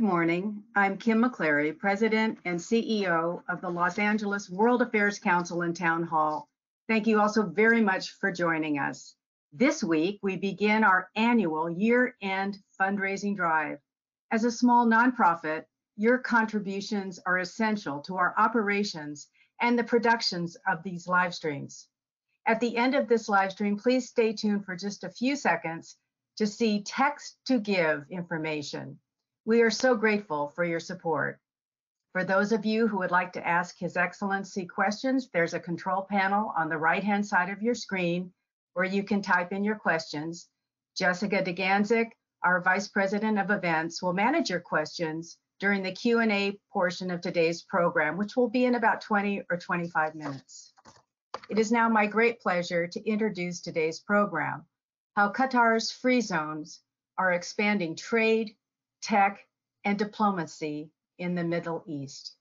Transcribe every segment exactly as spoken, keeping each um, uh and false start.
morning. I'm Kim McClary, President and C E O of the Los Angeles World Affairs Council and Town Hall. Thank you also very much for joining us. This week, we begin our annual year-end fundraising drive. As a small nonprofit, your contributions are essential to our operations and the productions of these live streams. At the end of this live stream, please stay tuned for just a few seconds to see text to give information. We are so grateful for your support. For those of you who would like to ask His Excellency questions, there's a control panel on the right-hand side of your screen where you can type in your questions. Jessica DeGanzik, our Vice President of Events, will manage your questions during the Q and A portion of today's program, which will be in about twenty or twenty-five minutes. It is now my great pleasure to introduce today's program, how Qatar's free zones are expanding trade, tech, and diplomacy in the Middle East.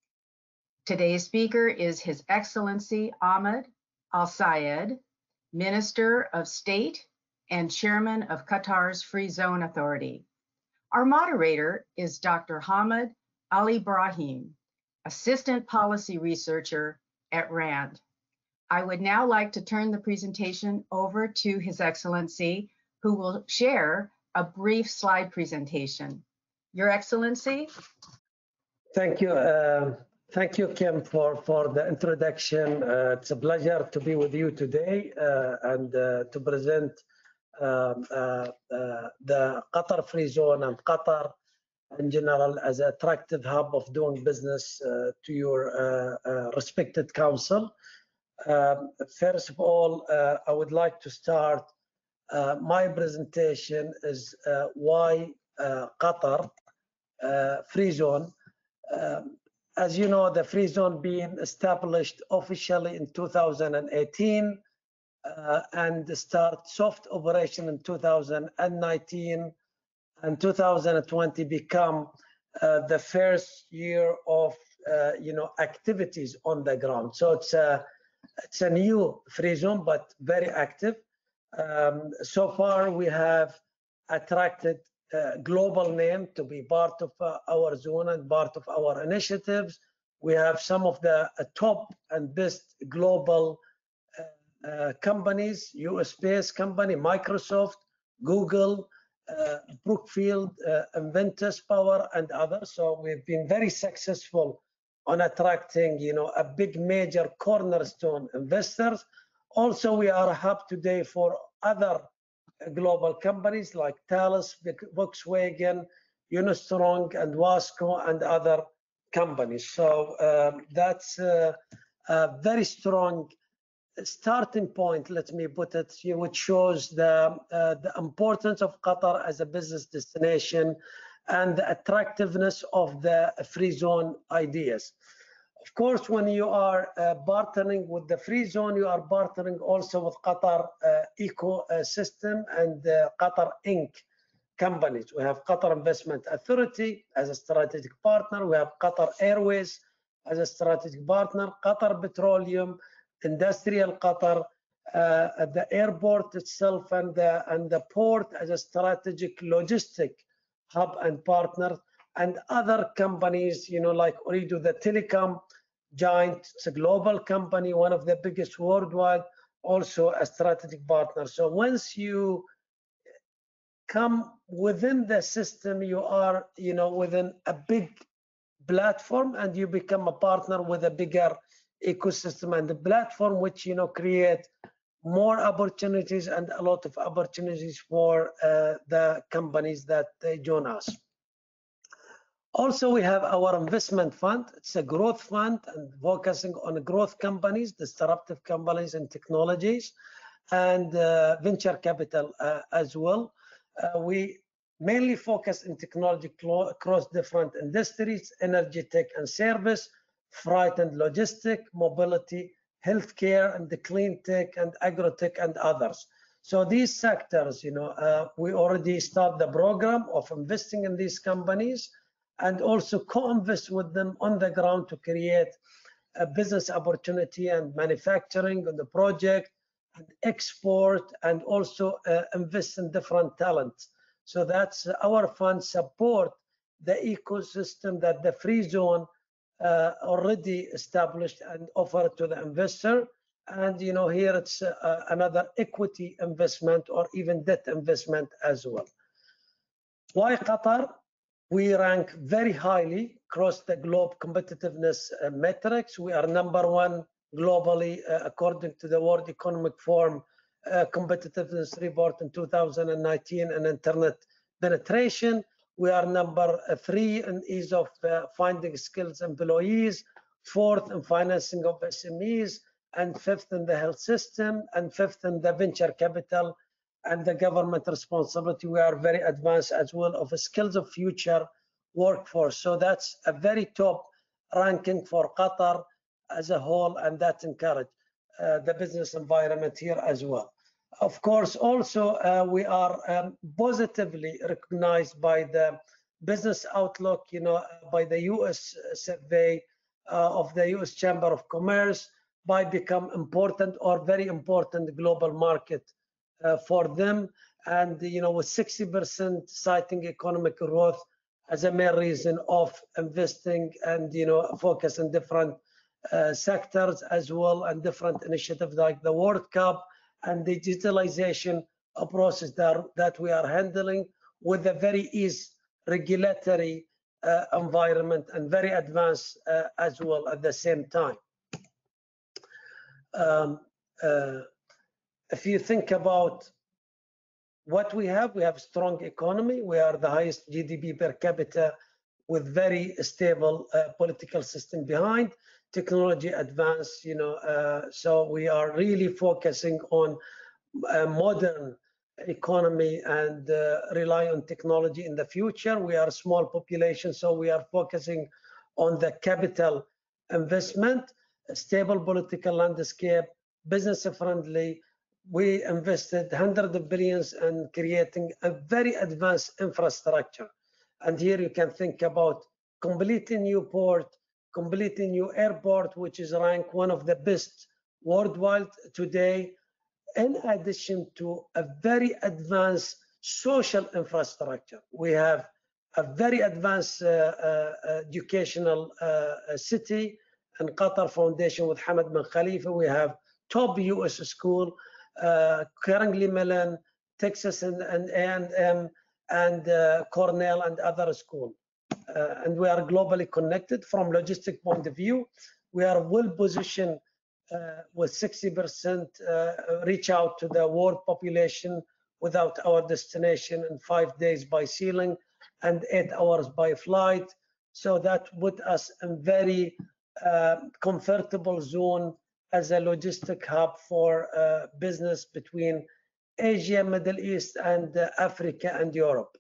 Today's speaker is His Excellency Ahmad AlSayed, Minister of State and Chairman of Qatar's Free Zone Authority. Our moderator is Doctor Hamad Al Ibrahim, Assistant Policy Researcher at RAND. I would now like to turn the presentation over to His Excellency, who will share a brief slide presentation. Your Excellency. Thank you. Uh, thank you, Kim, for, for the introduction. Uh, it's a pleasure to be with you today uh, and uh, to present um, uh, uh, the Qatar Free Zone and Qatar in general as an attractive hub of doing business uh, to your uh, uh, respected council. Um, first of all, uh, I would like to start uh, my presentation is uh, why uh, Qatar uh, Free Zone. Um, as you know, the Free Zone being established officially in two thousand eighteen uh, and start soft operation in two thousand nineteen, and two thousand twenty become uh, the first year of uh, you know activities on the ground. So it's a It's a new free zone, but very active. Um, so far, we have attracted a global name to be part of uh, our zone and part of our initiatives. We have some of the uh, top and best global uh, uh, companies, U S-based company, Microsoft, Google, uh, Brookfield, uh, Inventus Power, and others. So we've been very successful on attracting, you know, a big major cornerstone investors. Also, we are a hub today for other global companies like Thales, Volkswagen, Unistrong, and Wasco, and other companies. So um, that's uh, a very strong starting point, let me put it, which shows the, uh, the importance of Qatar as a business destination and the attractiveness of the free zone ideas. Of course, when you are uh, partnering with the free zone, you are partnering also with Qatar uh, ecosystem and uh, Qatar Incorporated companies. We have Qatar Investment Authority as a strategic partner. We have Qatar Airways as a strategic partner, Qatar Petroleum, Industrial Qatar, uh, the airport itself, and the, and the port as a strategic logistic hub and partner, and other companies, you know, like Ooredoo, the telecom giant. It's a global company, one of the biggest worldwide, also a strategic partner. So once you come within the system, you are, you know, within a big platform, and you become a partner with a bigger ecosystem and the platform, which, you know, create more opportunities and a lot of opportunities for uh, the companies that they join us. Also, we have our investment fund. It's a growth fund and focusing on growth companies, disruptive companies and technologies, and uh, venture capital uh, as well. Uh, we mainly focus in technology across different industries, energy, tech and service, freight and logistic, mobility, healthcare, and the clean tech and agro-tech and others. So these sectors, you know, uh, we already start the program of investing in these companies and also co-invest with them on the ground to create a business opportunity and manufacturing on the project and export, and also uh, invest in different talents. So that's our fund support the ecosystem that the free zone uh, already established and offered to the investor. And you know, here it's uh, another equity investment or even debt investment as well. Why Qatar? We rank very highly across the globe competitiveness uh, metrics. We are number one globally uh, according to the World Economic Forum uh, competitiveness report in two thousand nineteen and internet penetration. We are number three in ease of uh, finding skills employees, fourth in financing of S M Es, and fifth in the health system, and fifth in the venture capital and the government responsibility. We are very advanced as well of skills of future workforce. So that's a very top ranking for Qatar as a whole, and that encourage uh, the business environment here as well. Of course, also uh, we are um, positively recognized by the business outlook, you know, by the U S survey uh, of the U S Chamber of Commerce, by become important or very important global market uh, for them. And, you know, with sixty percent citing economic growth as a main reason of investing and, you know, focus on different uh, sectors as well, and different initiatives like the World Cup and the digitalization process that, that we are handling with a very easy regulatory uh, environment and very advanced uh, as well at the same time. Um, uh, if you think about what we have, we have strong economy. We are the highest G D P per capita with very stable uh, political system behind, technology advance, you know, uh, so we are really focusing on a modern economy and uh, rely on technology in the future. We are a small population, so we are focusing on the capital investment, a stable political landscape, business friendly. We invested hundreds of billions in creating a very advanced infrastructure. And here you can think about completely new port, completely new airport, which is ranked one of the best worldwide today, in addition to a very advanced social infrastructure. We have a very advanced uh, uh, educational uh, city and Qatar Foundation with Hamad bin Khalifa. We have top U S school, uh, Carnegie Mellon, Texas and, and A and M, and uh, Cornell and other schools. Uh, and we are globally connected from logistic point of view. We are well positioned uh, with sixty percent uh, reach out to the world population without our destination in five days by sailing and eight hours by flight. So that put us in very uh, comfortable zone as a logistic hub for uh, business between Asia, Middle East, and uh, Africa and Europe.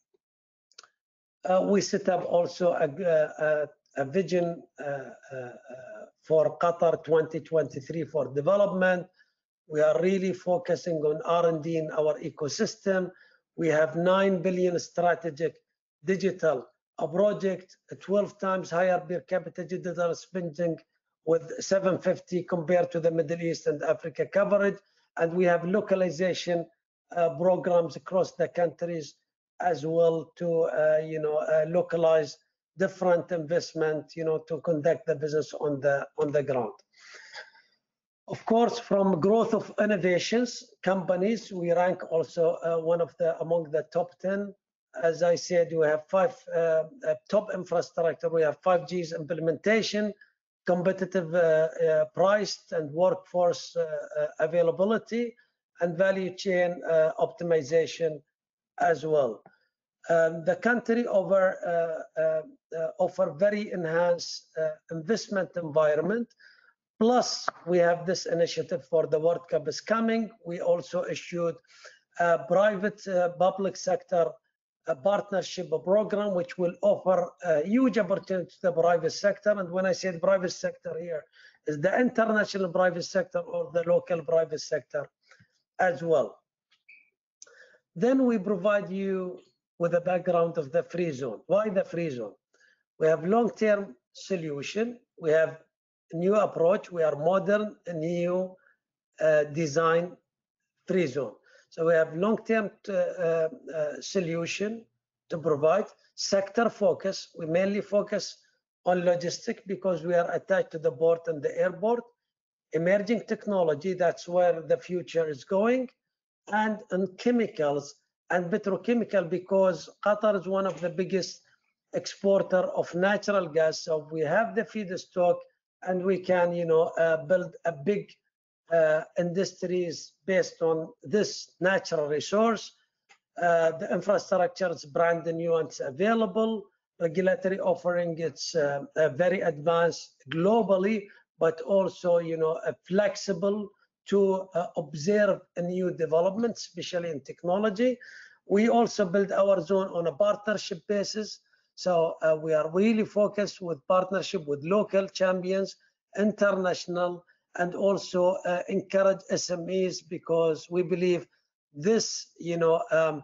Uh, we set up also a, a, a vision uh, uh, for Qatar twenty twenty-three for development. We are really focusing on R and D in our ecosystem. We have nine billion strategic digital a project, twelve times higher per capita digital spending with seven fifty compared to the Middle East and Africa coverage. And we have localization uh, programs across the countries as well to, uh, you know, uh, localize different investment, you know, to conduct the business on the on the ground. Of course, from growth of innovations, companies, we rank also uh, one of the among the top ten. As I said, we have five uh, uh, top infrastructure. We have five G's implementation, competitive uh, uh, priced and workforce uh, uh, availability, and value chain uh, optimization as well. Um, the country over uh, uh, uh, offer very enhanced uh, investment environment. Plus, we have this initiative for the World Cup is coming. We also issued a private uh, public sector a partnership program, which will offer a huge opportunity to the private sector. And when I say the private sector here, is the international private sector or the local private sector as well. Then we provide you with a background of the free zone. Why the free zone? We have long-term solution. We have a new approach. We are modern, a new uh, design free zone. So we have long-term uh, uh, solution to provide. Sector focus, we mainly focus on logistics because we are attached to the port and the airport. Emerging technology, that's where the future is going. And in chemicals and petrochemical, because Qatar is one of the biggest exporter of natural gas. So we have the feedstock and we can, you know, uh, build a big uh, industries based on this natural resource. Uh, the infrastructure is brand new and it's available. Regulatory offering, it's uh, uh, very advanced globally, but also, you know, uh, flexible to uh, observe a new development, especially in technology. We also build our zone on a partnership basis. So uh, we are really focused with partnership with local champions, international, and also uh, encourage S M Es because we believe this, you know, um,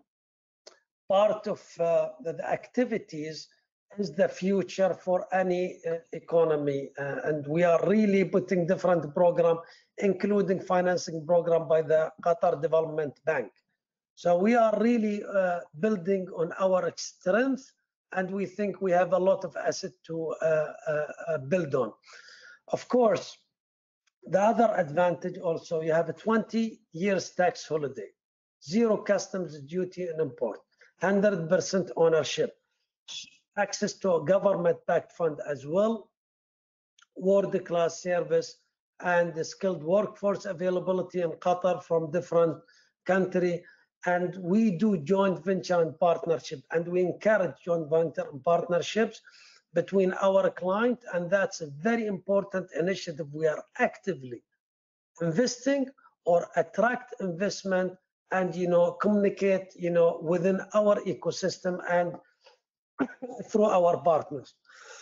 part of uh, the, the activities is the future for any uh, economy. Uh, and we are really putting different program, including financing program by the Qatar Development Bank. So we are really uh, building on our strength, and we think we have a lot of asset to uh, uh, build on. Of course, the other advantage also, you have a twenty years tax holiday, zero customs duty and import, one hundred percent ownership, access to a government-backed fund as well, world-class service, and the skilled workforce availability in Qatar from different countries. And we do joint venture and partnership, and we encourage joint venture and partnerships between our client, and that's a very important initiative. We are actively investing or attract investment and, you know, communicate, you know, within our ecosystem and through our partners.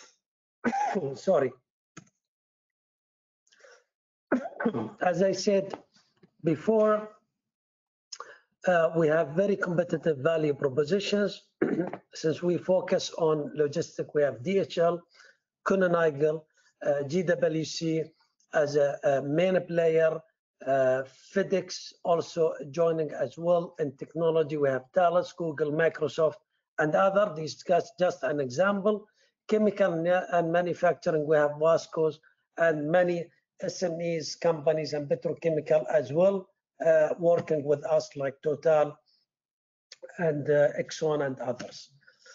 Sorry. As I said before, uh, we have very competitive value propositions. Since we focus on logistics, we have D H L, Kuehne+Nagel, uh, G W C as a, a main player, uh, FedEx also joining as well. In technology, we have Thales, Google, Microsoft, and other. These just, just an example. Chemical and manufacturing, we have Wascos and many S M Es, companies, and petrochemical as well, uh, working with us like Total and uh, Exxon and others.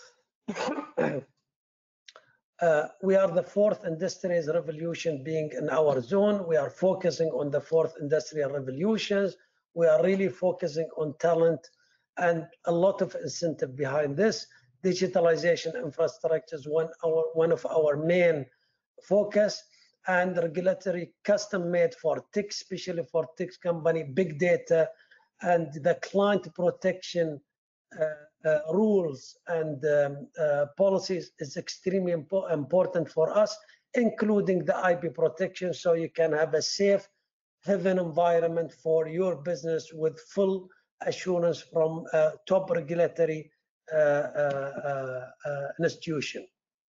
uh, we are the fourth industrial revolution being in our zone. We are focusing on the fourth industrial revolutions. We are really focusing on talent and a lot of incentive behind this. Digitalization infrastructure is one, our, one of our main focus, and regulatory custom made for tech, especially for tech company, big data, and the client protection uh, uh, rules and um, uh, policies is extremely impo important for us, including the I P protection, so you can have a safe haven environment for your business with full assurance from uh, top regulatory uh, uh, uh, institution.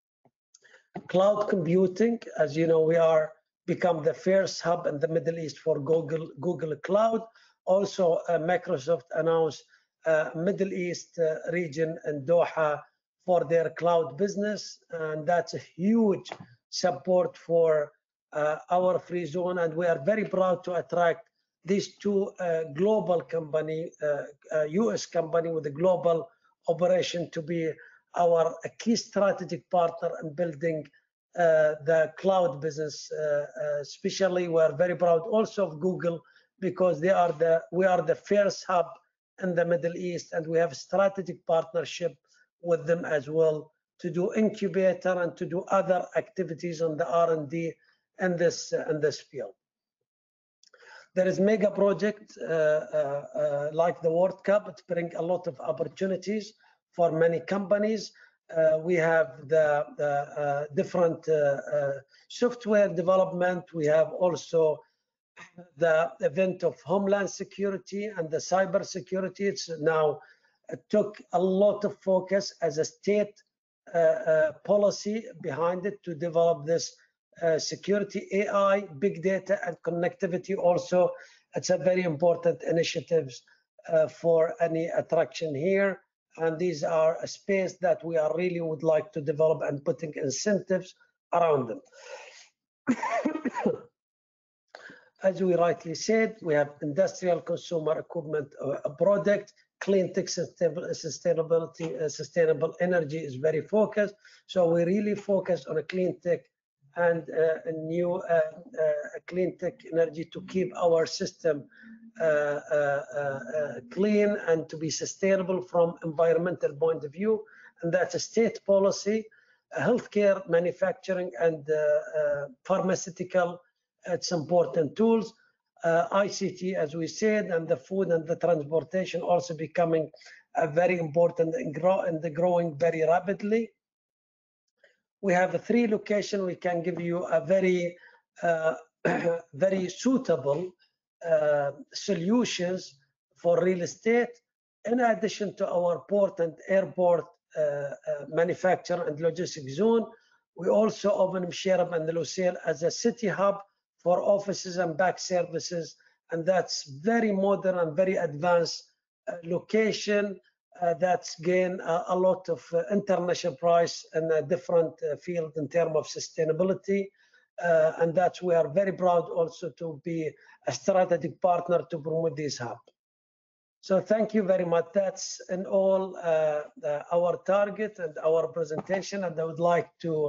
Cloud computing, as you know, we are become the first hub in the Middle East for Google, Google Cloud. Also, uh, Microsoft announced uh, Middle East uh, region in Doha for their cloud business, and that's a huge support for uh, our free zone. And we are very proud to attract these two uh, global company, uh, uh, U S company with a global operation to be our a key strategic partner in building uh, the cloud business. Uh, uh, especially, we are very proud also of Google because they are the we are the first hub in the Middle East, and we have a strategic partnership with them as well to do incubator and to do other activities on the R and D in this uh, in this field. There is mega project uh, uh, uh, like the World Cup. It brings a lot of opportunities for many companies. Uh, we have the, the uh, different uh, uh, software development. We have also the event of Homeland Security and the cyber security. It's now it took a lot of focus as a state uh, uh, policy behind it to develop this uh, security, A I, big data, and connectivity. Also, it's a very important initiatives uh, for any attraction here. And these are a space that we are really would like to develop and putting incentives around them. As we rightly said, we have industrial consumer equipment uh, product, clean tech sustainability, uh, sustainable energy is very focused. So we really focus on a clean tech and uh, a new uh, uh, clean tech energy to keep our system uh, uh, uh, clean and to be sustainable from environmental point of view. And that's a state policy, uh, healthcare, manufacturing, and uh, uh, pharmaceutical. It's important tools. Uh, I C T, as we said, and the food and the transportation also becoming uh, very important and, grow, and growing very rapidly. We have three locations. We can give you a very, uh, very suitable uh, solutions for real estate. In addition to our port and airport uh, uh, manufacture and logistic zone, we also open Msherab and Lusail as a city hub for offices and back services, and that's very modern and very advanced uh, location uh, that's gained uh, a lot of uh, international price in a different uh, field in terms of sustainability, uh, and that's we are very proud also to be a strategic partner to promote this hub. So thank you very much. That's in all uh, uh, our target and our presentation, and I would like to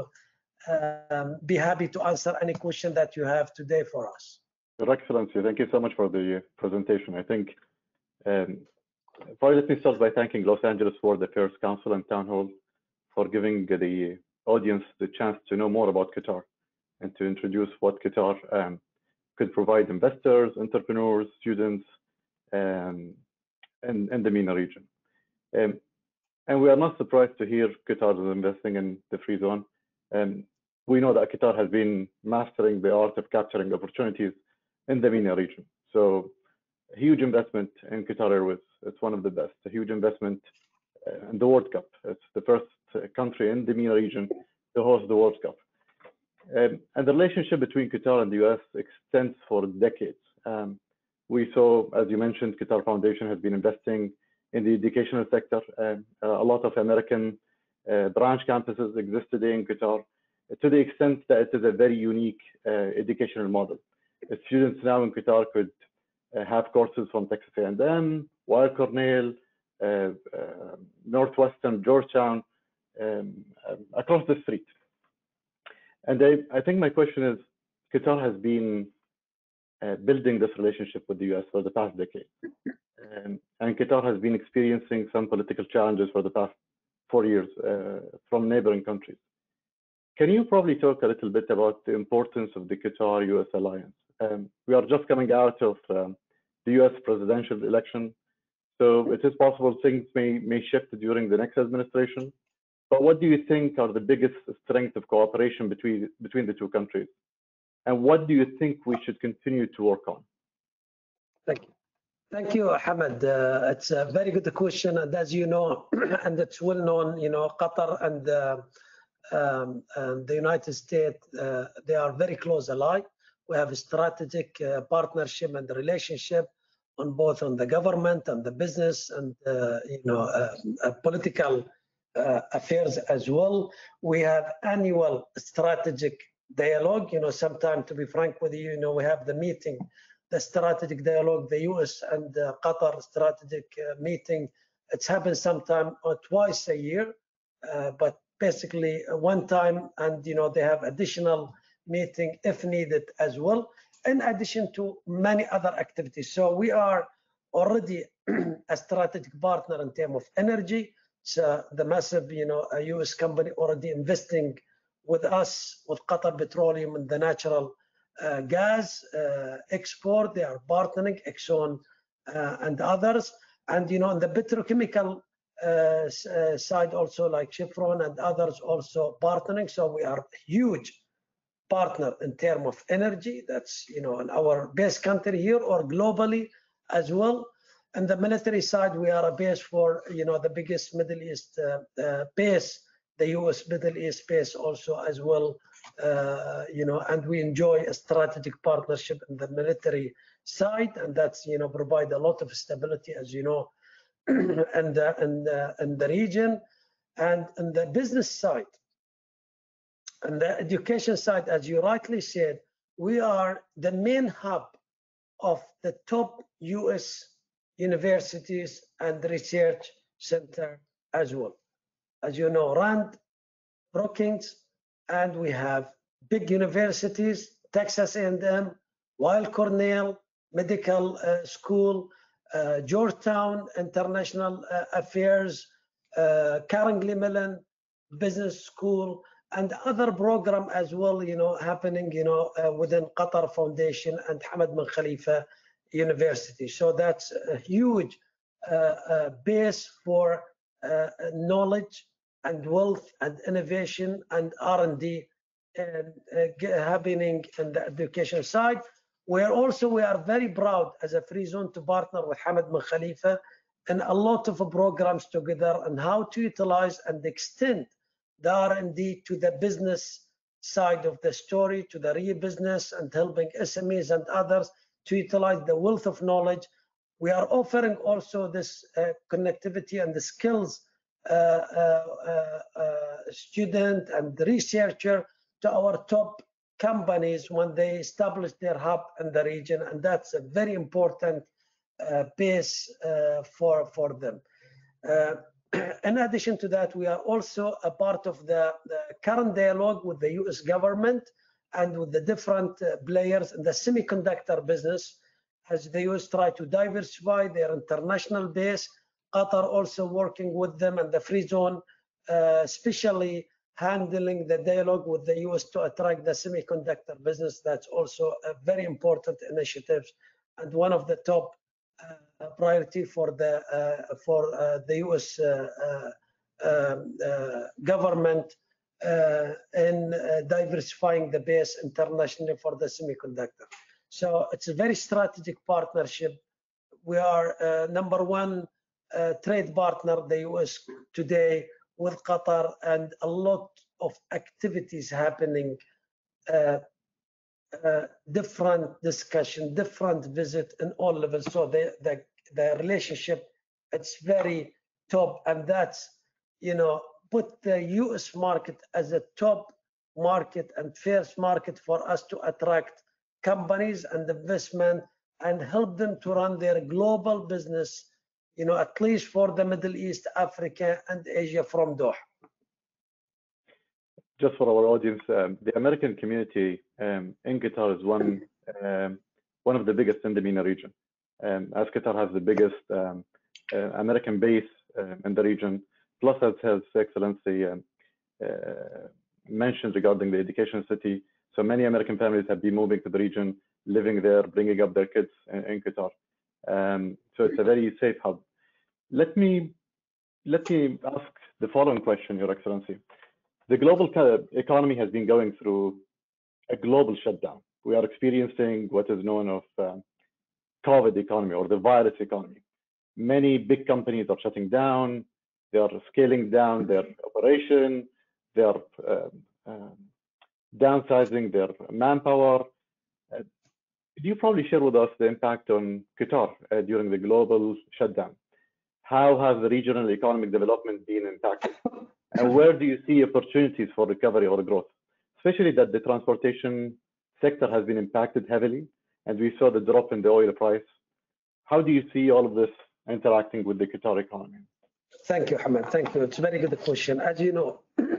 Um, be happy to answer any question that you have today for us. Your Excellency, thank you so much for the presentation. I think, um, first let me start by thanking Los Angeles World Affairs Council and Town Hall for giving the audience the chance to know more about Qatar and to introduce what Qatar um, could provide investors, entrepreneurs, students, um, in, in the MENA region. Um, and we are not surprised to hear Qatar is investing in the free zone. Um, we know that Qatar has been mastering the art of capturing opportunities in the MENA region. So a huge investment in Qatar Airways. It's one of the best, a huge investment uh, in the World Cup. It's the first country in the MENA region to host the World Cup. Um, and the relationship between Qatar and the U S extends for decades. Um, we saw, as you mentioned, Qatar Foundation has been investing in the educational sector. Um, a lot of American uh, branch campuses exist today in Qatar, to the extent that it is a very unique uh, educational model. The students now in Qatar could uh, have courses from Texas A and M, Weill Cornell, uh, uh, Northwestern, Georgetown, um, um, across the street. And I, I think my question is, Qatar has been uh, building this relationship with the U S for the past decade. Um, and Qatar has been experiencing some political challenges for the past four years uh, from neighboring countries. Can you probably talk a little bit about the importance of the Qatar-U S alliance? Um, we are just coming out of um, the U S presidential election, so it is possible things may, may shift during the next administration. But what do you think are the biggest strengths of cooperation between, between the two countries? And what do you think we should continue to work on? Thank you. Thank you, Hamad. Uh, it's a very good question. And as you know, and it's well known, you know, Qatar and uh, Um, and the United States, uh, they are very close ally. We have a strategic uh, partnership and relationship on both on the government and the business and uh, you know uh, uh, political uh, affairs as well. We have annual strategic dialogue. You know, sometime to be frank with you, you know, we have the meeting, the strategic dialogue, the U S and uh, Qatar strategic uh, meeting. It's happened sometime or twice a year, uh, but basically one time, and you know they have additional meeting if needed as well, in addition to many other activities. So we are already a strategic partner in terms of energy. So the massive, you know, a U S company already investing with us with Qatar Petroleum and the natural uh, gas uh, export. They are partnering, Exxon uh, and others, and you know, in the petrochemical Uh, uh, side also like Chevron and others also partnering. So we are a huge partner in terms of energy. That's, you know, in our base country here or globally as well. And the military side, we are a base for, you know, the biggest Middle East uh, uh, base, the U S Middle East base also as well, uh, you know, and we enjoy a strategic partnership in the military side. And that's, you know, provide a lot of stability, as you know. and the, and the, and the region, and on the business side and the education side, as you rightly said, we are the main hub of the top U S universities and research center as well. As you know, Rand, Brookings, and we have big universities, Texas A and M, Weill Cornell Medical uh, School, uh, Georgetown International uh, Affairs, uh, Carnegie Mellon Business School, and other program as well, you know, happening, you know, uh, within Qatar Foundation and Hamad bin Khalifa University. So that's a huge uh, uh, base for uh, knowledge and wealth and innovation and R and D and uh, happening in the education side. Where also we are very proud as a free zone to partner with Hamad bin Khalifa in a lot of programs together and how to utilize and extend the R and D to the business side of the story, to the real business, and helping S M Es and others to utilize the wealth of knowledge. We are offering also this uh, connectivity and the skills uh, uh, uh, uh, student and researcher to our top companies when they establish their hub in the region, and that's a very important uh, base uh, for, for them. Uh, In addition to that, we are also a part of the, the current dialogue with the U S government and with the different uh, players in the semiconductor business as the U S try to diversify their international base. Qatar also working with them and the free zone, uh, especially handling the dialogue with the U S to attract the semiconductor business. That's also a very important initiative and one of the top Uh, priority for the uh, for uh, the U S uh, uh, um, uh, government uh, in uh, diversifying the base internationally for the semiconductor. So it's a very strategic partnership. We are uh, number one uh, trade partner, the U S today with Qatar, and a lot of activities happening. Uh, Uh, different discussion, different visit in all levels. So the, the, the relationship, it's very top, and that's, you know, put the U S market as a top market and first market for us to attract companies and investment and help them to run their global business, you know, at least for the Middle East, Africa, and Asia from Doha. Just for our audience, um, the American community um, in Qatar is one um, one of the biggest in the MENA region. Um, as Qatar has the biggest um, uh, American base um, in the region, plus as His Excellency um, uh, mentioned regarding the education city, so many American families have been moving to the region, living there, bringing up their kids in, in Qatar. Um, so it's a very safe hub. Let me let me ask the following question, Your Excellency. The global economy has been going through a global shutdown. We are experiencing what is known as um, COVID economy or the virus economy. Many big companies are shutting down. They are scaling down their operation. They are uh, uh, downsizing their manpower. Uh, could you probably share with us the impact on Qatar uh, during the global shutdown? How has the regional economic development been impacted? And where do you see opportunities for recovery or growth, especially that the transportation sector has been impacted heavily, and we saw the drop in the oil price. How do you see all of this interacting with the Qatar economy? Thank you, Hamad. Thank you. It's a very good question. As you know,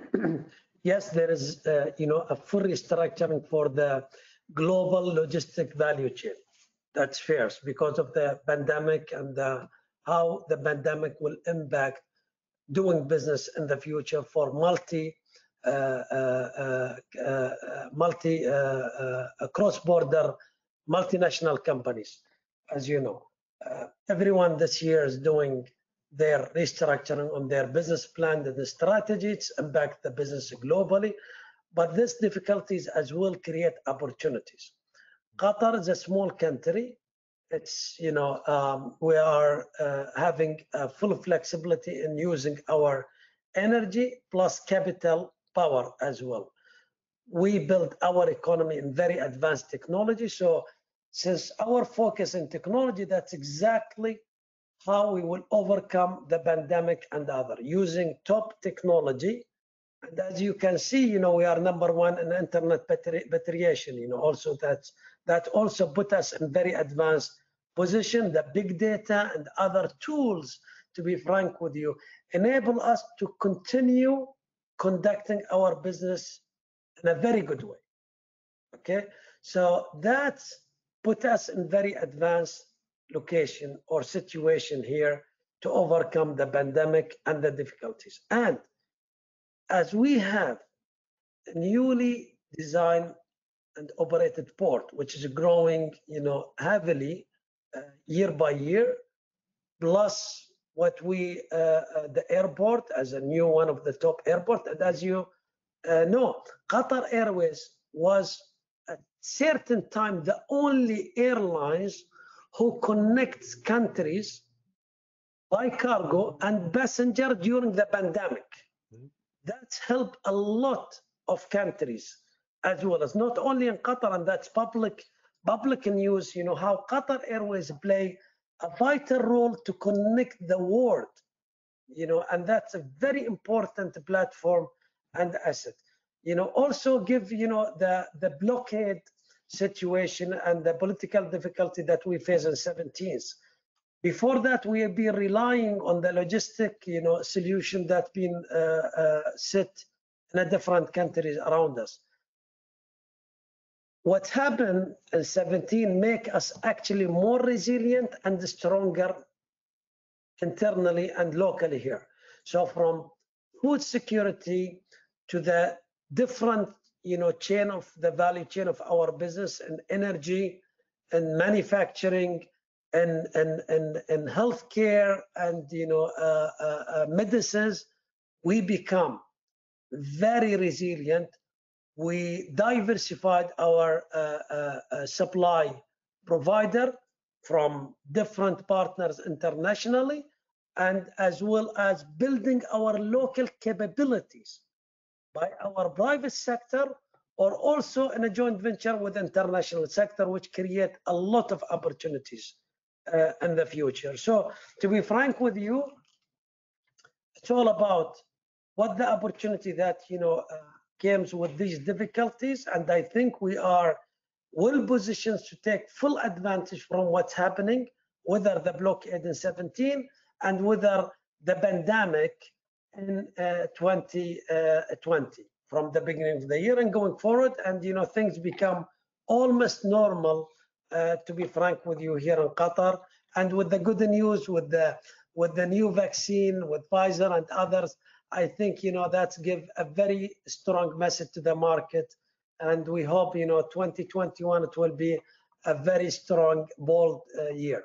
yes, there is, uh, you know, a full restructuring for the global logistic value chain. That's first because of the pandemic and the, how the pandemic will impact doing business in the future for multi uh, uh, uh, uh, multi uh, uh, cross-border multinational companies. As you know, uh, everyone this year is doing their restructuring on their business plan and the strategies impact the business globally, but these difficulties as well create opportunities. Qatar is a small country. It's, you know, um, we are uh, having uh, full flexibility in using our energy plus capital power as well. We built our economy in very advanced technology. So since our focus in technology, that's exactly how we will overcome the pandemic and other using top technology. And as you can see, you know, we are number one in internet penetration, you know, also that, that also put us in very advanced position. The big data and other tools, to be frank with you, enable us to continue conducting our business in a very good way. Okay, so that's put us in very advanced location or situation here to overcome the pandemic and the difficulties. And as we have a newly designed and operated port, which is growing, you know, heavily uh, year by year, plus what we, uh, uh, the airport as a new one of the top airport. And as you uh, know, Qatar Airways was at certain time the only airlines who connects countries by cargo and passenger during the pandemic. Mm-hmm. That's helped a lot of countries, as well as not only in Qatar, and that's public public news, you know, how Qatar Airways play a vital role to connect the world, you know, and that's a very important platform and asset. You know, also give, you know, the, the blockade situation and the political difficulty that we face in seventeenth. Before that, we have been relying on the logistic, you know, solution that's been uh, uh, set in a different countries around us. What happened in seventeen make us actually more resilient and stronger internally and locally here. So from food security to the different, you know, chain of the value chain of our business and energy and manufacturing and and and, and healthcare and, you know, uh, uh, uh, medicines, we become very resilient. We diversified our uh, uh, uh, supply provider from different partners internationally, and as well as building our local capabilities by our private sector, or also in a joint venture with international sector, which create a lot of opportunities uh, in the future. So to be frank with you, it's all about what the opportunity that, you know, uh, comes with these difficulties, and I think we are well positioned to take full advantage from what's happening, whether the blockade in seventeen and whether the pandemic in uh, twenty twenty, from the beginning of the year and going forward, and, you know, things become almost normal, uh, to be frank with you, here in Qatar. And with the good news, with the with the new vaccine, with Pfizer and others, I think, you know, that's give a very strong message to the market. And we hope, you know, twenty twenty-one, it will be a very strong, bold uh, year.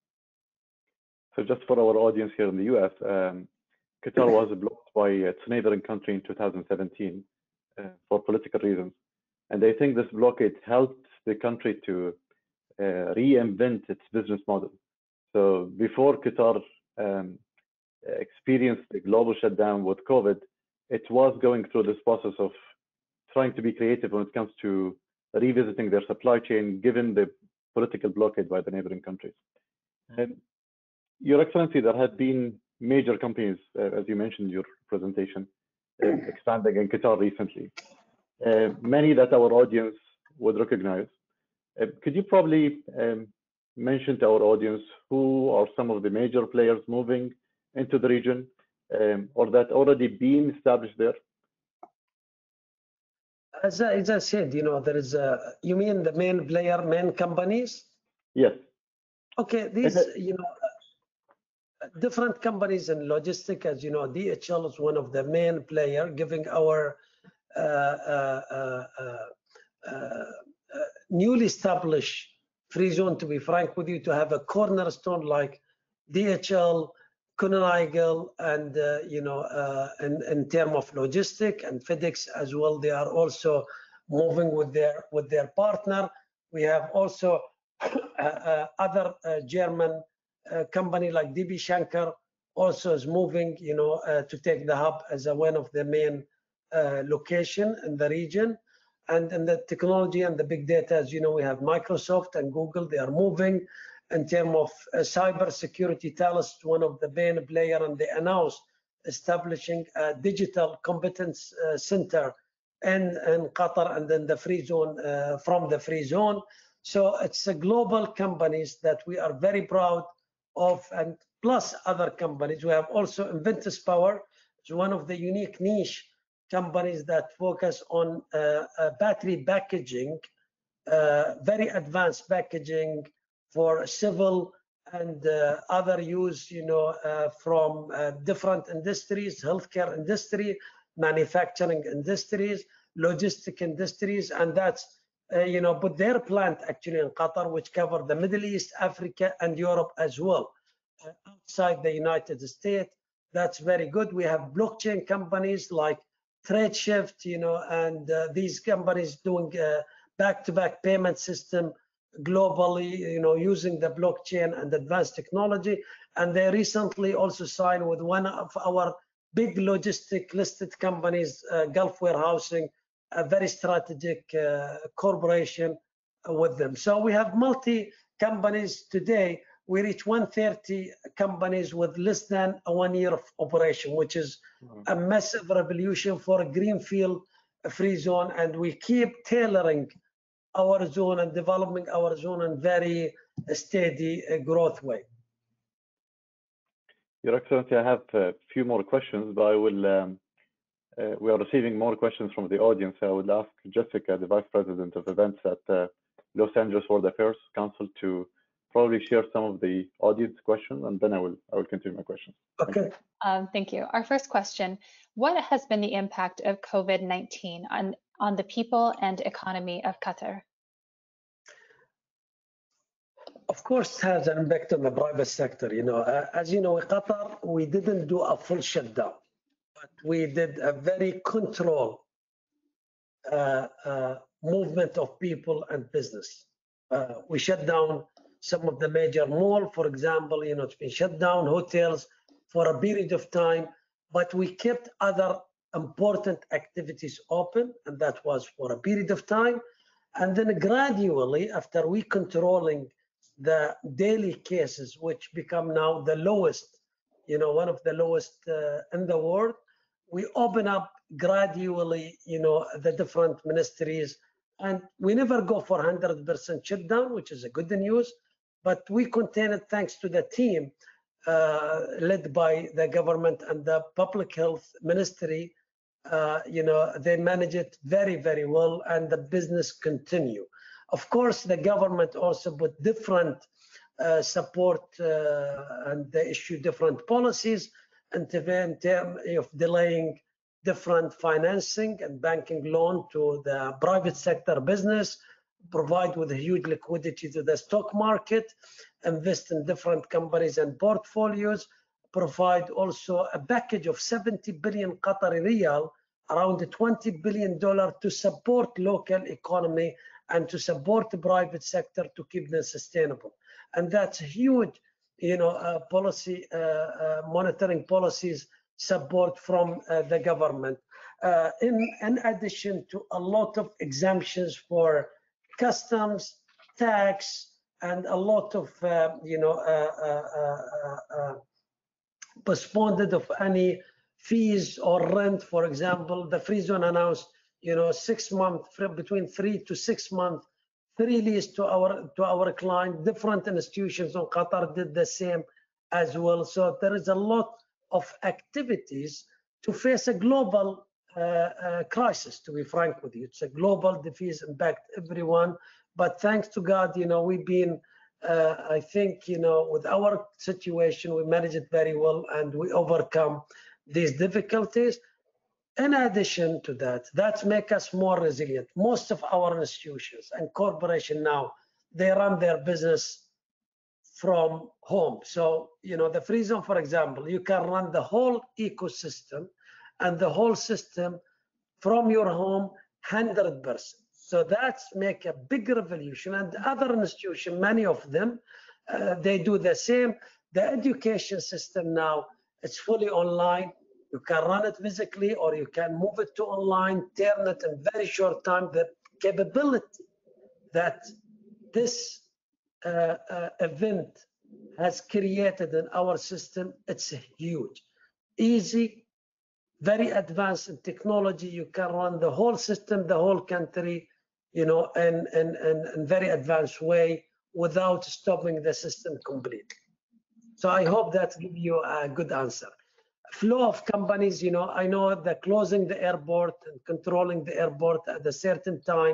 So just for our audience here in the U S, um, Qatar was blocked by its neighboring country in two thousand seventeen uh, for political reasons. And I think this blockade helped the country to uh, reinvent its business model. So before Qatar um, experienced the global shutdown with COVID, it was going through this process of trying to be creative when it comes to revisiting their supply chain, given the political blockade by the neighboring countries. And Your Excellency, there have been major companies, uh, as you mentioned in your presentation, uh, expanding in Qatar recently. Uh, many that our audience would recognize. Uh, could you probably um, mention to our audience who are some of the major players moving into the region, um, or that already been established there? As I, as I said, you know, there is a, you mean the main player, main companies? Yes. Okay, these, you know, different companies in logistics, as you know, D H L is one of the main player, giving our uh, uh, uh, uh, uh, newly established free zone, to be frank with you, to have a cornerstone like D H L, Kuehne+Nagel, and uh, you know, uh, in, in terms of logistic, and FedEx as well. They are also moving with their with their partner. We have also uh, uh, other uh, German uh, company like D B Schenker also is moving, you know, uh, to take the hub as a, one of the main uh, location in the region. And in the technology and the big data, as you know, we have Microsoft and Google. They are moving. in terms of uh, cyber security. Thales, one of the main players, and they announced establishing a digital competence uh, center in, in Qatar and then the free zone, uh, from the free zone. So it's a global companies that we are very proud of, and plus other companies. We have also Inventus Power. It's one of the unique niche companies that focus on uh, uh, battery packaging, uh, very advanced packaging for civil and uh, other use, you know, uh, from uh, different industries, healthcare industry, manufacturing industries, logistic industries, and that's, uh, you know, put their plant actually in Qatar, which cover the Middle East, Africa, and Europe as well, uh, outside the United States. That's very good. We have blockchain companies like TradeShift, you know, and uh, these companies doing uh, back-to-back payment system globally, you know, using the blockchain and advanced technology. And they recently also signed with one of our big logistic listed companies, uh, Gulf Warehousing, a very strategic uh, corporation with them. So we have multi companies today. We reach one hundred thirty companies with less than a one year of operation, which is a massive revolution for a greenfield free zone. And we keep tailoring our zone and developing our zone in very steady uh, growth way. Your Excellency, I have a few more questions, but I will, um, uh, we are receiving more questions from the audience. I would ask Jessica, the Vice President of Events at uh, Los Angeles World Affairs Council, to probably share some of the audience questions, and then I will, I will continue my questions. Okay. Um, thank you. Our first question: what has been the impact of COVID nineteen on, on the people and economy of Qatar? Of course, it has an impact on the private sector. You know, uh, as you know, in Qatar, we didn't do a full shutdown, but we did a very controlled uh, uh, movement of people and business. Uh, we shut down some of the major malls, for example. You know, it's been shut down, hotels for a period of time, but we kept other important activities open, and that was for a period of time. And then gradually, after we controlling the daily cases, which become now the lowest, you know, one of the lowest uh, in the world, we open up gradually, you know, the different ministries, and we never go for one hundred percent shutdown, which is a good news, but we contain it thanks to the team uh, led by the government and the public health ministry. Uh, you know, they manage it very, very well, and the business continue. Of course, the government also put different uh, support uh, and they issue different policies in terms of delaying different financing and banking loan to the private sector business, provide with huge liquidity to the stock market, invest in different companies and portfolios, provide also a package of seventy billion Qatari riyal, around twenty billion dollars to support local economy and to support the private sector to keep them sustainable. And that's huge, you know, uh, policy, uh, uh, monitoring policies support from uh, the government. Uh, in, in addition to a lot of exemptions for customs, tax, and a lot of, uh, you know, uh, uh, uh, uh, postponed of any fees or rent. For example, the free zone announced, you know, six month, between three to six month free lease to our to our client. Different institutions in Qatar did the same as well. So there is a lot of activities to face a global uh, uh, crisis. To be frank with you, it's a global disease, impact everyone. But thanks to God, you know, we've been. Uh, I think, you know, with our situation, we manage it very well and we overcome these difficulties. In addition to that, that makes us more resilient. Most of our institutions and corporations now, they run their business from home. So, you know, the free zone, for example, you can run the whole ecosystem and the whole system from your home one hundred percent. So that's make a big revolution. And other institutions, many of them, uh, they do the same. The education system now, it's fully online. You can run it physically or you can move it to online, turn it in very short time. The capability that this uh, uh, event has created in our system, it's huge. Easy, very advanced in technology. You can run the whole system, the whole country, you know, in, in, in, in very advanced way without stopping the system completely. So I hope that gives you a good answer. Flow of companies, you know, I know that closing the airport and controlling the airport at a certain time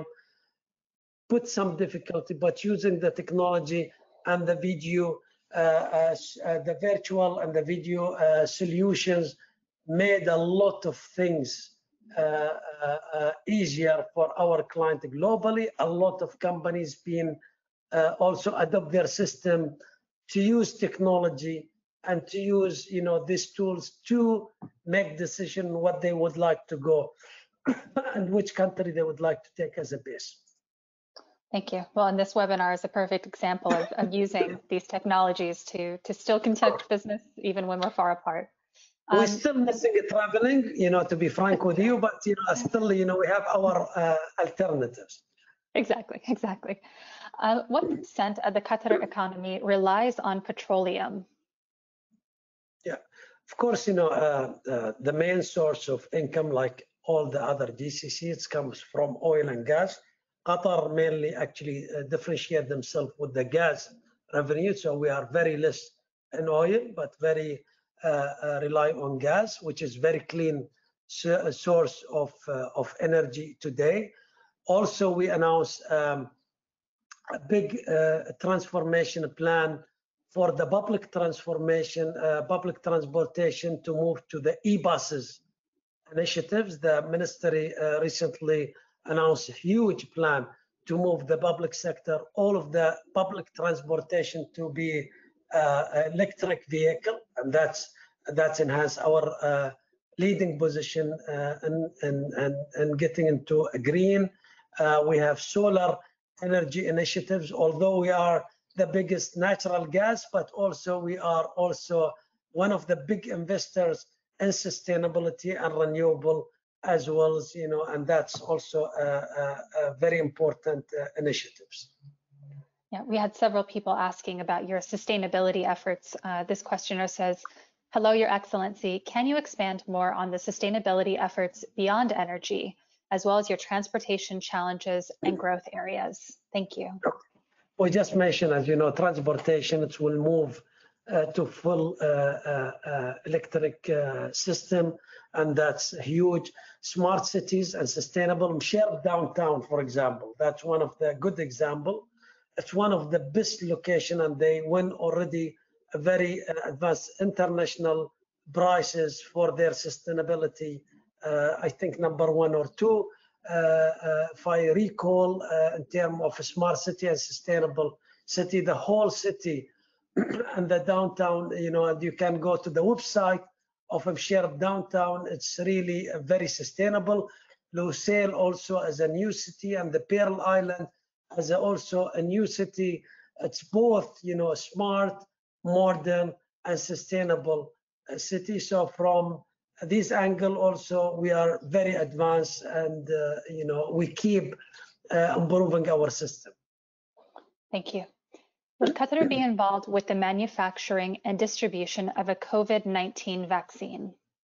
put some difficulty, but using the technology and the video, uh, uh, uh, the virtual and the video uh, solutions made a lot of things uh, uh, uh, easier for our client globally. A lot of companies being uh, also adopt their system to use technology and to use, you know, these tools to make decision what they would like to go and which country they would like to take as a base. Thank you. Well, and this webinar is a perfect example of, of using these technologies to, to still conduct business even when we're far apart. We're Um, still missing traveling, you know, to be frank with you, but, you know, still, you know, we have our uh, alternatives. Exactly, exactly. Uh, what percent of the Qatar economy relies on petroleum? Yeah, of course, you know, uh, uh, the main source of income, like all the other G C Cs, comes from oil and gas. Qatar mainly actually uh, differentiate themselves with the gas revenue, so we are very less in oil, but very uh, uh, rely on gas, which is very clean so, source of uh, of energy today. Also, we announced um, a big uh, transformation plan for the public transformation, uh, public transportation to move to the e-buses initiatives. The ministry uh, recently announced a huge plan to move the public sector, all of the public transportation to be uh, electric vehicle, and that's that's enhanced our uh, leading position uh, in, in, in, in getting into a green. Uh, we have solar energy initiatives, although we are the biggest natural gas, but also we are also one of the big investors in sustainability and renewable as well as, you know, and that's also a, a, a very important uh, initiatives. Yeah, we had several people asking about your sustainability efforts. Uh, this questioner says, hello, Your Excellency. Can you expand more on the sustainability efforts beyond energy, as well as your transportation challenges and growth areas? Thank you. We just mentioned, as you know, transportation, it will move uh, to full uh, uh, uh, electric uh, system, and that's huge. Smart cities and sustainable shared downtown, for example, that's one of the good example. It's one of the best location, and they win already a very uh, advanced international prices for their sustainability. Uh, I think number one or two. Uh, uh, if I recall, uh, in terms of a smart city and sustainable city, the whole city and the downtown, you know, and you can go to the website of a shared downtown. It's really uh, very sustainable. Lusail also as a new city, and the Pearl Island as a, also a new city. It's both, you know, smart, modern, and sustainable uh, city. So from this angle also, we are very advanced, and uh, you know, we keep uh, improving our system. Thank you. Would Qatar be involved with the manufacturing and distribution of a COVID nineteen vaccine?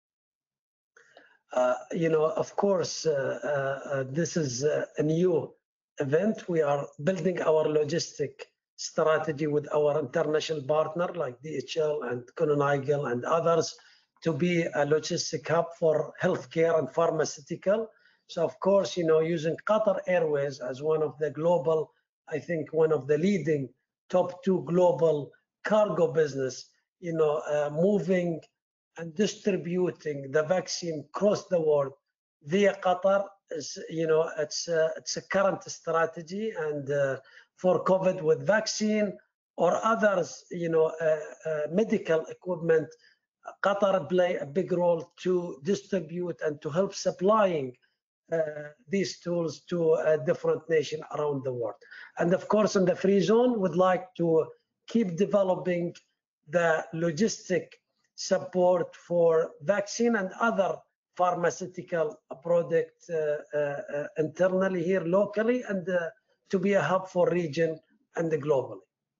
Uh, you know, of course, uh, uh, this is uh, a new event. We are building our logistic strategy with our international partner like D H L and Cononaigel and others, to be a logistic hub for healthcare and pharmaceutical. So of course, you know, using Qatar Airways as one of the global, I think one of the leading top two global cargo business, you know, uh, moving and distributing the vaccine across the world via Qatar is, you know, it's a, it's a current strategy. And uh, for COVID with vaccine or others, you know, uh, uh, medical equipment, Qatar play a big role to distribute and to help supplying uh, these tools to a different nation around the world. And of course, in the free zone, would like to keep developing the logistic support for vaccine and other pharmaceutical product uh, uh, uh, internally here locally, and uh, to be a hub for region and globally.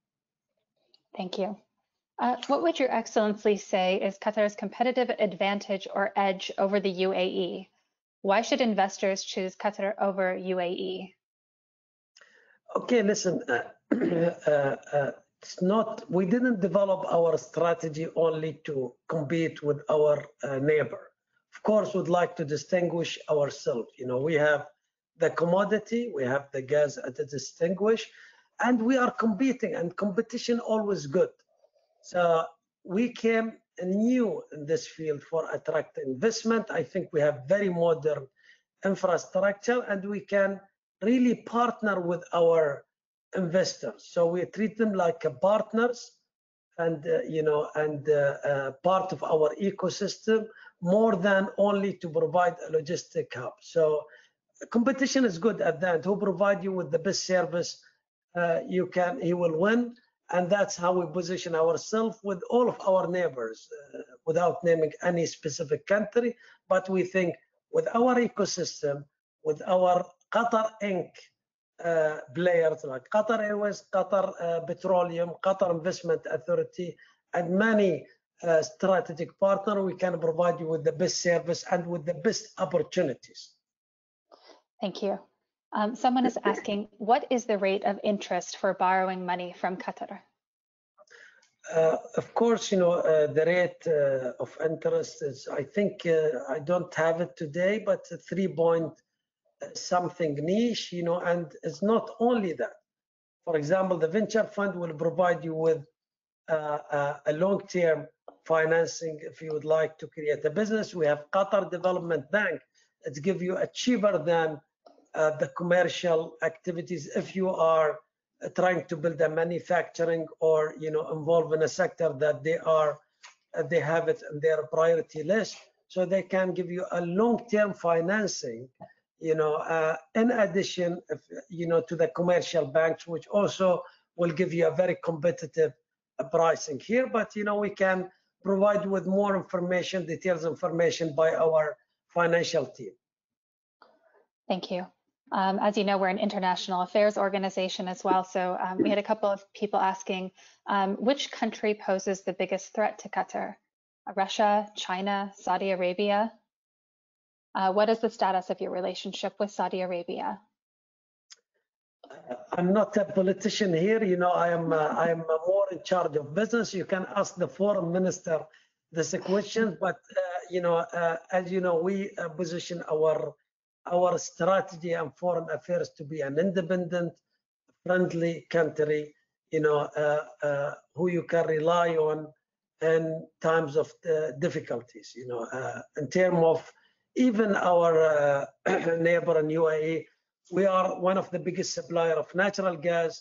Thank you. Uh, what would Your Excellency say is Qatar's competitive advantage or edge over the U A E? Why should investors choose Qatar over U A E? Okay, listen, uh, uh, uh, it's not, we didn't develop our strategy only to compete with our uh, neighbor. Of course, we'd like to distinguish ourselves. You know, we have the commodity, we have the gas to distinguish, and we are competing, and competition always good. So we came new in this field for attract investment. I think we have very modern infrastructure, and we can really partner with our investors. So we treat them like partners, and uh, you know, and uh, uh, part of our ecosystem, more than only to provide a logistic hub. So competition is good at that. Who provide you with the best service, uh, you can, he will win. And that's how we position ourselves with all of our neighbors, uh, without naming any specific country. But we think with our ecosystem, with our Qatar Incorporated uh, players like Qatar Airways, Qatar uh, Petroleum, Qatar Investment Authority, and many uh, strategic partners, we can provide you with the best service and with the best opportunities. Thank you. Um, someone is asking, what is the rate of interest for borrowing money from Qatar? Uh, of course, you know, uh, the rate uh, of interest is, I think, uh, I don't have it today, but three point something niche, you know, and it's not only that. For example, the venture fund will provide you with uh, uh, a long-term financing if you would like to create a business. We have Qatar Development Bank. It's give you a cheaper than uh, the commercial activities if you are trying to build a manufacturing or, you know, involved in a sector that they are, uh, they have it in their priority list. So they can give you a long-term financing, you know, uh, in addition, if, you know, to the commercial banks, which also will give you a very competitive uh, pricing here. But, you know, we can provide with more information, details information by our financial team. Thank you. Um, as you know, we're an international affairs organization as well. So um, we had a couple of people asking, um, which country poses the biggest threat to Qatar? Russia, China, Saudi Arabia? Uh, what is the status of your relationship with Saudi Arabia? I'm not a politician here. You know, I am uh, I am more in charge of business. You can ask the foreign minister this question. But uh, you know, uh, as you know, we uh, position our our strategy and foreign affairs to be an independent, friendly country. You know, uh, uh, who you can rely on in times of uh, difficulties. You know, uh, in terms of even our uh, neighbor in U A E, we are one of the biggest supplier of natural gas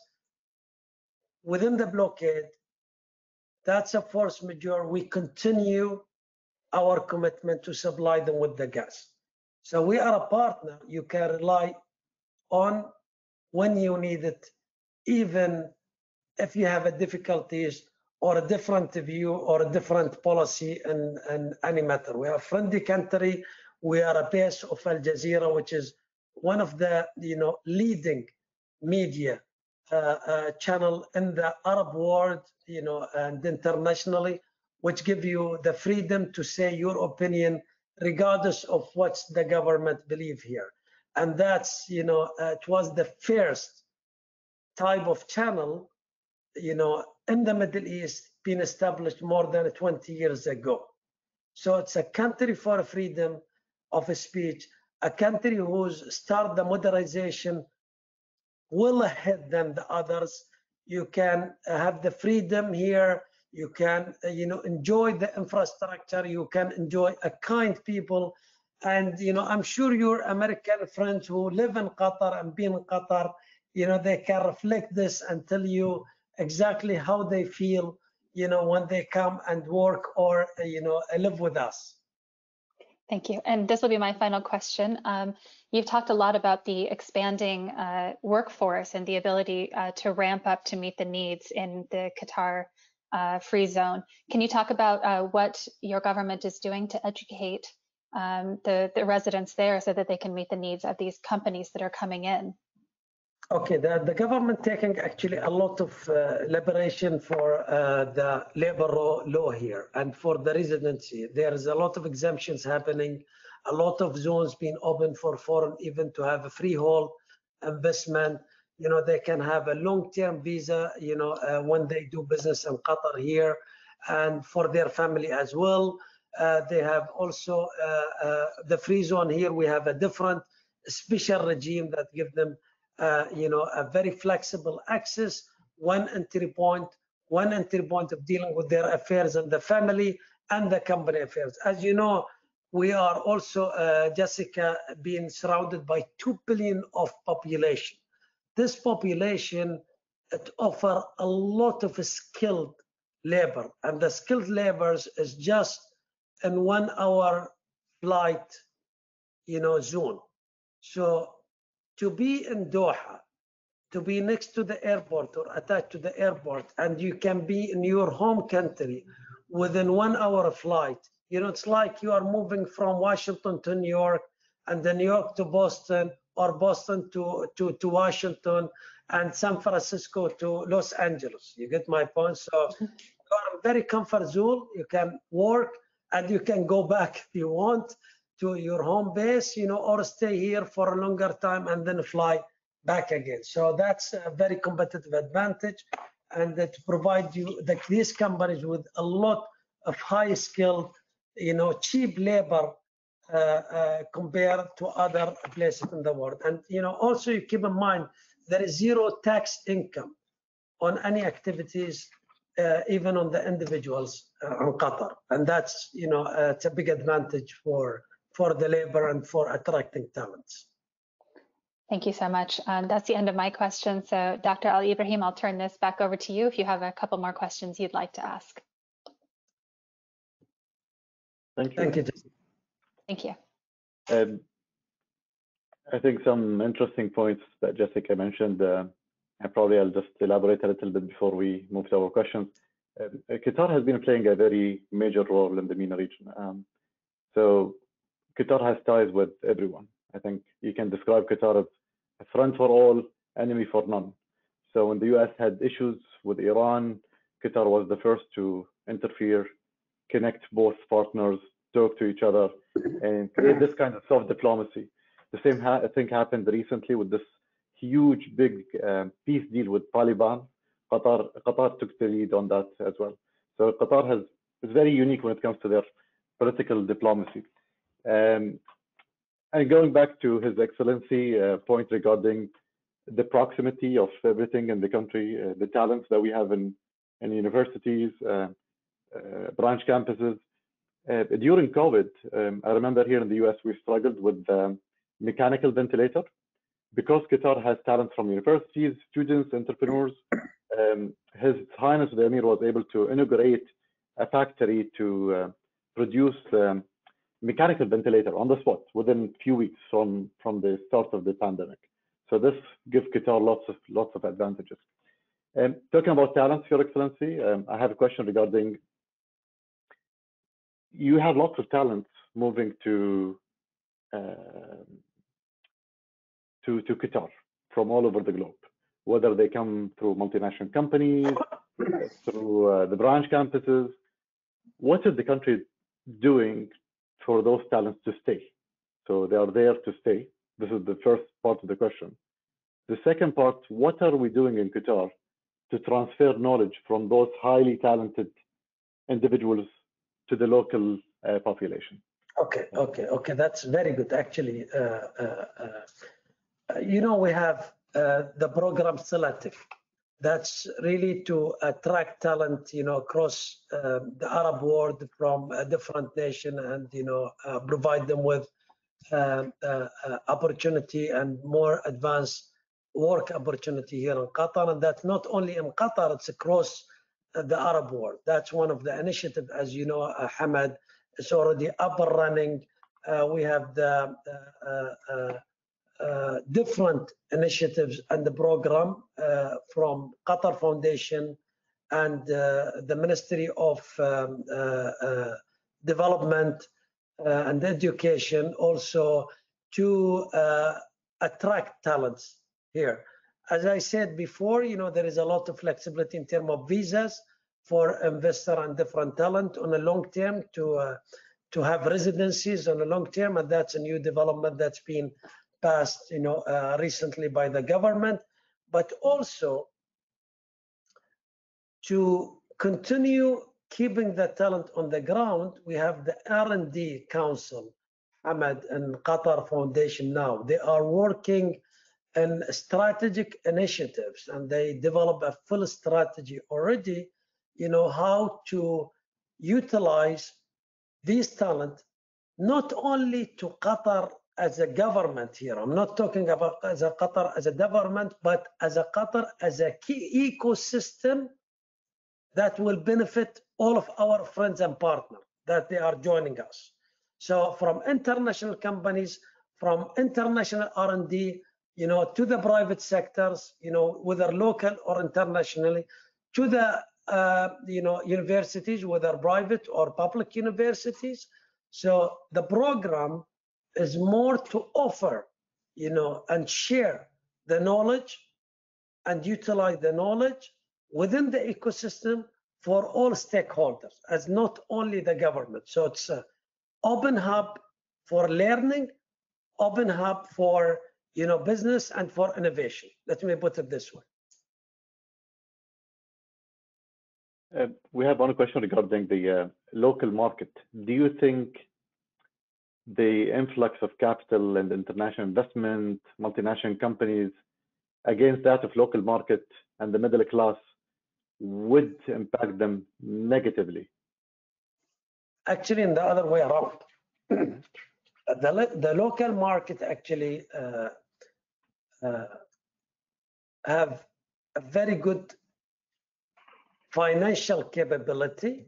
within the blockade. That's a force majeure. We continue our commitment to supply them with the gas. So we are a partner you can rely on when you need it, even if you have a difficulties or a different view or a different policy in, in any matter. We are a friendly country. We are a base of Al Jazeera, which is one of the, you know, leading media uh, uh, channel in the Arab world, you know, and internationally, which give you the freedom to say your opinion regardless of what the government believe here. And that's, you know, uh, it was the first type of channel, you know, in the Middle East being established more than twenty years ago. So it's a country for freedom of speech, a country who's started the modernization well ahead than the others. You can have the freedom here. You can, you know, enjoy the infrastructure. You can enjoy a kind people. And, you know, I'm sure your American friends who live in Qatar and been in Qatar, you know, they can reflect this and tell you exactly how they feel, you know, when they come and work or, you know, live with us. Thank you. And this will be my final question. Um, you've talked a lot about the expanding uh, workforce and the ability uh, to ramp up to meet the needs in the Qatar uh, free zone. Can you talk about uh, what your government is doing to educate um, the, the residents there so that they can meet the needs of these companies that are coming in? Okay, the, the government taking actually a lot of uh, liberation for uh, the labor law, law here and for the residency. There is a lot of exemptions happening, a lot of zones being open for foreign even to have a freehold investment. You know, they can have a long-term visa, you know, uh, when they do business in Qatar here and for their family as well. Uh, they have also uh, uh, the free zone here. We have a different special regime that give them Uh, you know, a very flexible access, one entry point, one entry point of dealing with their affairs and the family and the company affairs. As you know, we are also, uh, Jessica, being surrounded by two billion of population. This population, it offer a lot of skilled labor, and the skilled labors is just in one hour flight, you know, zone. So to be in Doha, to be next to the airport or attached to the airport, and you can be in your home country within one hour flight. You know, it's like you are moving from Washington to New York, and then New York to Boston, or Boston to, to, to Washington, and San Francisco to Los Angeles. You get my point? So you are in very comfort zone. You can work, and you can go back if you want to your home base, you know, or stay here for a longer time and then fly back again. So that's a very competitive advantage, and that provide you the, these companies with a lot of high skilled, you know, cheap labor uh, uh, compared to other places in the world. And you know, also you keep in mind there is zero tax income on any activities, uh, even on the individuals uh, in Qatar, and that's, you know, uh, it's a big advantage for for the labor and for attracting talents. Thank you so much. Um, that's the end of my questions. So Doctor Al Ibrahim, I'll turn this back over to you if you have a couple more questions you'd like to ask. Thank you. Thank you. Thank you. Um, I think some interesting points that Jessica mentioned, uh, and probably I'll just elaborate a little bit before we move to our questions. Um, Qatar has been playing a very major role in the MENA region. Um, so Qatar has ties with everyone. I think you can describe Qatar as a friend for all, enemy for none. So when the U S had issues with Iran, Qatar was the first to interfere, connect both partners, talk to each other, and create this kind of soft diplomacy. The same ha thing happened recently with this huge, big uh, peace deal with Taliban. Qatar, Qatar took the lead on that as well. So Qatar has is very unique when it comes to their political diplomacy. Um, and going back to His Excellency uh, point regarding the proximity of everything in the country, uh, the talents that we have in, in universities, uh, uh, branch campuses. Uh, during COVID, um, I remember here in the U S, we struggled with um, mechanical ventilator. Because Qatar has talent from universities, students, entrepreneurs, um, His Highness the Emir was able to inaugurate a factory to uh, produce um, mechanical ventilator on the spot within a few weeks from, from the start of the pandemic. So this gives Qatar lots of lots of advantages. Um, talking about talents, Your Excellency, um, I have a question regarding, you have lots of talents moving to uh, to, to Qatar from all over the globe, whether they come through multinational companies, through uh, the branch campuses. What is the country doing for those talents to stay? So they are there to stay. This is the first part of the question. The second part, what are we doing in Qatar to transfer knowledge from those highly talented individuals to the local uh, population? Okay, okay, okay. That's very good. Actually, uh, uh, uh, you know, we have uh, the program Selective. That's really to attract talent, you know, across uh, the Arab world from a different nation, and you know, uh, provide them with uh, uh, uh, opportunity and more advanced work opportunity here in Qatar. And that's not only in Qatar; it's across uh, the Arab world. That's one of the initiatives, as you know, uh, Hamad. It's already up and running. Uh, we have the uh, uh, uh, different initiatives and the program uh, from Qatar Foundation and uh, the Ministry of um, uh, uh, Development uh, and Education also to uh, attract talents here. As I said before, you know, there is a lot of flexibility in terms of visas for investor and different talent on a long term to uh, to have residencies on a long term, and that's a new development that's been passed, you know, uh, recently by the government. But also to continue keeping the talent on the ground, we have the R and D Council, Hamad and Qatar Foundation now. They are working in strategic initiatives, and they develop a full strategy already, you know, how to utilize these talent, not only to Qatar as a government here. I'm not talking about as a Qatar as a government, but as a Qatar as a key ecosystem that will benefit all of our friends and partners that they are joining us. So from international companies, from international R and D, you know, to the private sectors, you know, whether local or internationally, to the, uh, you know, universities, whether private or public universities. So the program is more to offer, you know, and share the knowledge and utilize the knowledge within the ecosystem for all stakeholders, as not only the government. So it's an open hub for learning, open hub for, you know, business and for innovation. Let me put it this way. Uh, we have one question regarding the uh, local market. Do you think the influx of capital and international investment, multinational companies, against that of local market and the middle class would impact them negatively? Actually, in the other way around. the, the local market actually uh, uh, have a very good financial capability.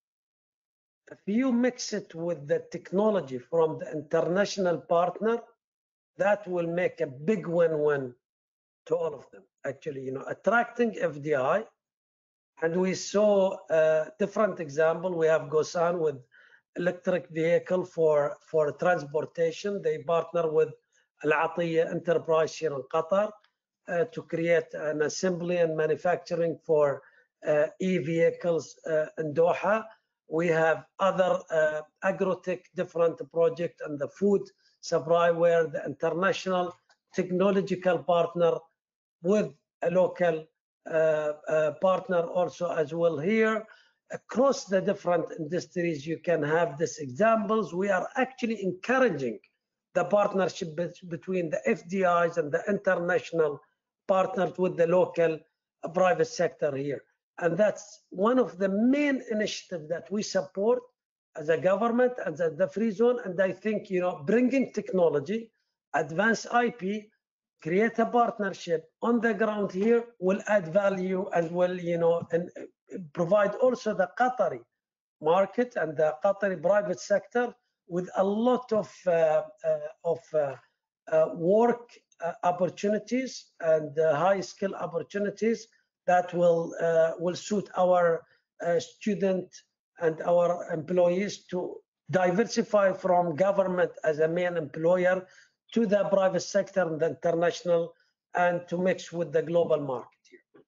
If you mix it with the technology from the international partner, that will make a big win-win to all of them. Actually, you know, attracting F D I, and we saw a different example. We have Gosan with electric vehicle for for transportation. They partner with Al Atiyah Enterprise here in Qatar uh, to create an assembly and manufacturing for uh, e-vehicles uh, in Doha. We have other uh, agrotech different project and the food supply where the international technological partner with a local uh, uh, partner also as well here. Across the different industries, you can have these examples. We are actually encouraging the partnership be between the F D Is and the international partners with the local uh, private sector here. And that's one of the main initiatives that we support as a government and as the free zone. And I think, you know, bringing technology, advanced I P, create a partnership on the ground here will add value and will, you know, and provide also the Qatari market and the Qatari private sector with a lot of uh, uh, of uh, uh, work uh, opportunities and uh, high skill opportunities that will uh, will suit our uh, student and our employees to diversify from government as a main employer to the private sector and the international, and to mix with the global market here.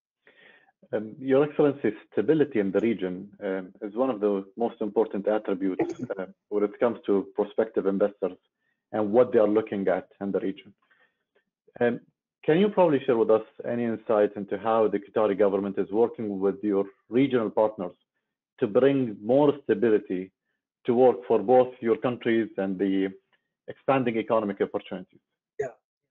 Um, Your Excellency, stability in the region um, is one of the most important attributes uh, when it comes to prospective investors and what they are looking at in the region. Um, can you probably share with us any insight into how the Qatari government is working with your regional partners to bring more stability to work for both your countries and the expanding economic opportunities? Yeah.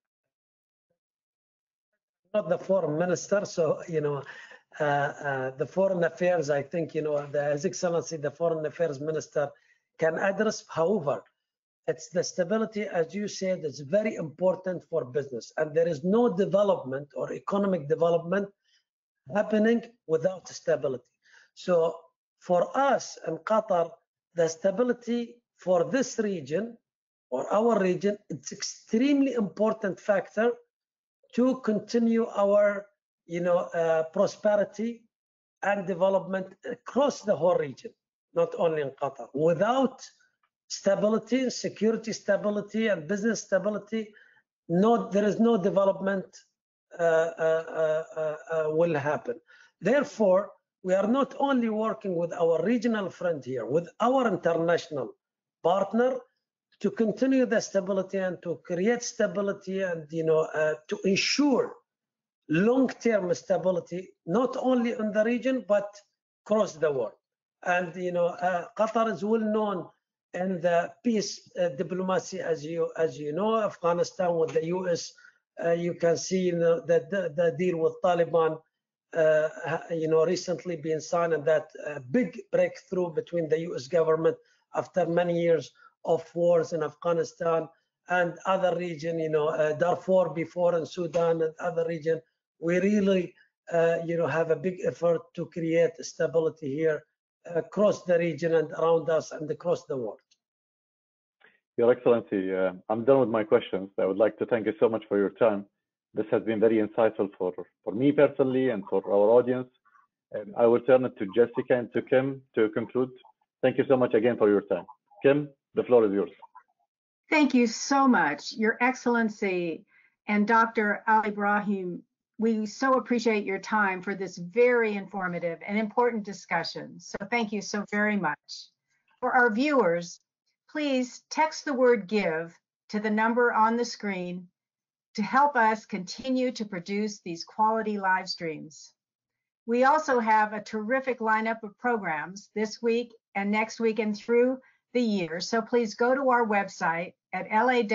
Not the foreign minister, so, you know, uh, uh, the foreign affairs, I think, you know, the, His Excellency, the foreign affairs minister can address. However, it's the stability, as you said, is very important for business. And there is no development or economic development happening without stability. So for us in Qatar, the stability for this region or our region, it's extremely important factor to continue our, you know, uh, prosperity and development across the whole region, not only in Qatar. Without stability, security stability, and business stability, no, there is no development uh, uh, uh, uh, will happen. Therefore, we are not only working with our regional friend here, with our international partner to continue the stability and to create stability and, you know, uh, to ensure long-term stability, not only in the region, but across the world. And, you know, uh, Qatar is well known in the peace uh, diplomacy, as you, as you know, Afghanistan with the U S, uh, you can see, you know, the, the, the deal with Taliban, uh, you know, recently being signed, and that uh, big breakthrough between the U S government after many years of wars in Afghanistan and other region, you know, uh, Darfur before in Sudan and other region. We really, uh, you know, have a big effort to create stability here across the region and around us and across the world. Your Excellency, uh, I'm done with my questions. I would like to thank you so much for your time. This has been very insightful for, for me personally and for our audience. And I will turn it to Jessica and to Kim to conclude. Thank you so much again for your time. Kim, the floor is yours. Thank you so much, Your Excellency and Doctor Al Ibrahim. We so appreciate your time for this very informative and important discussion. So thank you so very much. For our viewers, please text the word GIVE to the number on the screen to help us continue to produce these quality live streams. We also have a terrific lineup of programs this week and next week and through the year. So please go to our website at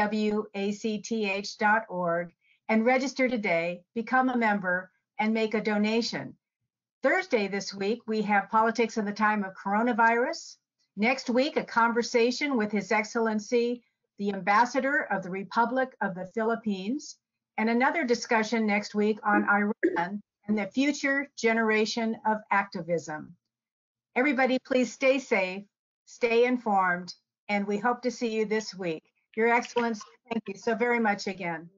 lawacth dot org and register today, become a member, and make a donation. Thursday this week, we have Politics in the Time of Coronavirus. Next week, a conversation with His Excellency, the Ambassador of the Republic of the Philippines, and another discussion next week on Iran and the future generation of activism. Everybody, please stay safe, stay informed, and we hope to see you this week. Your Excellency, thank you so very much again.